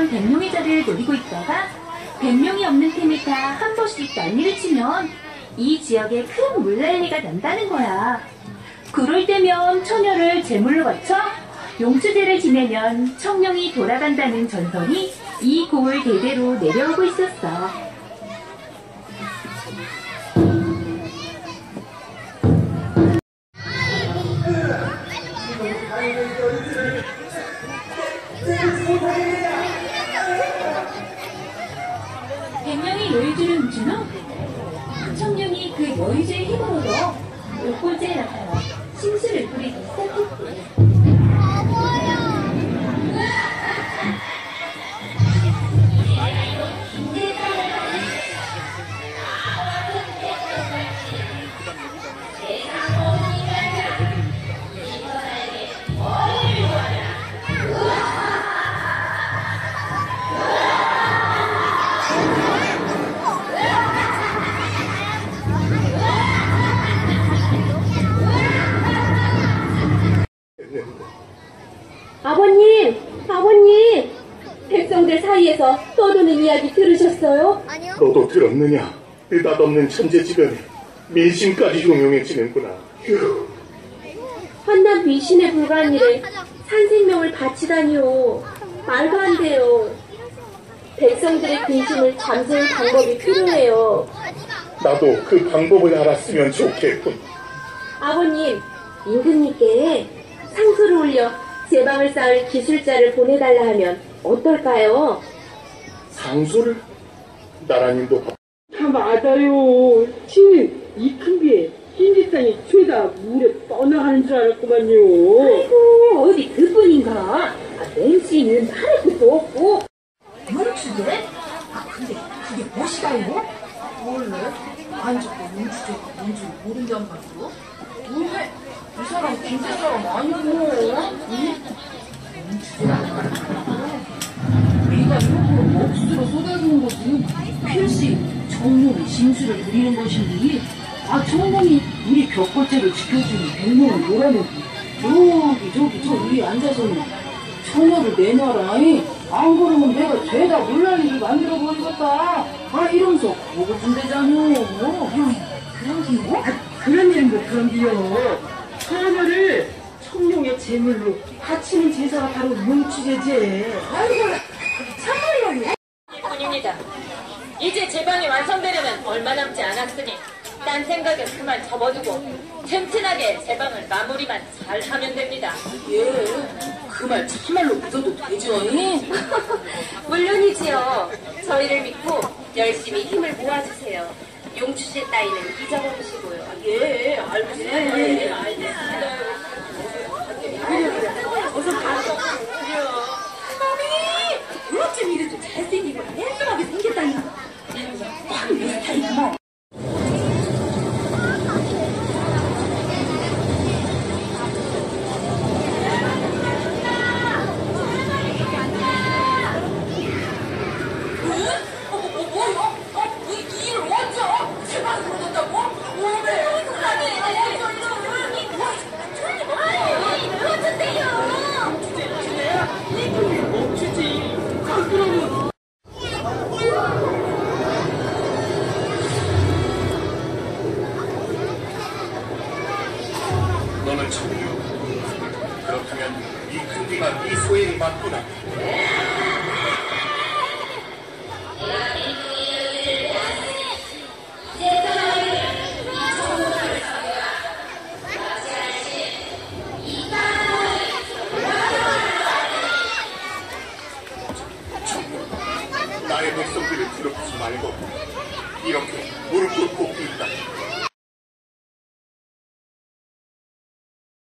놈은 100명의 자리를 노리고 있다가 100명이 없는 팀이 다 한 번씩 난리를 치면 이 지역에 큰 물난리가 난다는 거야. 그럴 때면 처녀를 제물로 바쳐 용추제를 지내면 청룡이 돌아간다는 전설이 이 고을 대대로 내려오고 있었어. 여유주를 훔친 후 청룡이 그 여유주의 힘으로도 옥골제에 나타나 심술을 부리기 시작했대. 아버님! 백성들 사이에서 떠도는 이야기 들으셨어요? 아니요. 너도 들었느냐? 느닷없는 천재지변에 민심까지 용용해지는구나. 휴. 환난 귀신에 불과한 일에 산생명을 바치다니요. 말도 안 돼요. 백성들의 근심을 잠재울 방법이 필요해요. 나도 그 방법을 알았으면 좋겠군. 아버님, 임금님께 상소를 올려 제방을 쌓을 기술자를 보내달라 하면 어떨까요? 상소를? 나라님도 다 맞아요. 지는 이 큰 비에 흰지 땅이 죄다 물에 떠나가는 줄 알았구만요. 아이고, 어디 그뿐인가? 맹씨는 말할 것도 없고. 용추제? 근데 그게 무엇이다요? 몰래? 안 잡고 용추제가 뭔지 모른단 말이오? 왜? 이 사람 김제 사람 아니고, 응? 용추제라는 우리가 일부러 억수로 쏟아주는 것은 필시 청룡이 심술을 부리는 것이니 청룡이 우리 벽골제를 지켜주는 100명을 몰아내고 저기 위에 앉아서는 처녀를 내놔라. 안 그러면 내가 죄다 물난리를 만들어버리겠다. 이러면서 보고 준대잖여. 그런 기요? 그런 일인가 그런 기요. 처녀를 청룡의 제물로 바치는 제사가 바로 용추제제. 아이고, 참말이야. 뿐입니다. 이제 제방이 완성되려면 얼마 남지 않았으니 딴 생각은 그만 접어두고 튼튼하게 제방을 마무리만 잘 하면 됩니다. 예, 그 말 참말로 믿어도 되죠? 물론이지요. 저희를 믿고 열심히 힘을 모아주세요. 용추제 따위는 잊어버리시고요. 예, 알겠습니다. 예, 알겠습니다. 어서 가서. 놈이! 어쩜 이래도 잘생기고 랜덤하게 생겼다니까. 확 내 스타일이구먼. 너는 청룡. 그렇다면 이 큰 비가 네 소행이 맞구나. 나의 백성들을 괴롭히지 말고 이렇게 무릎 꿇고 빈다.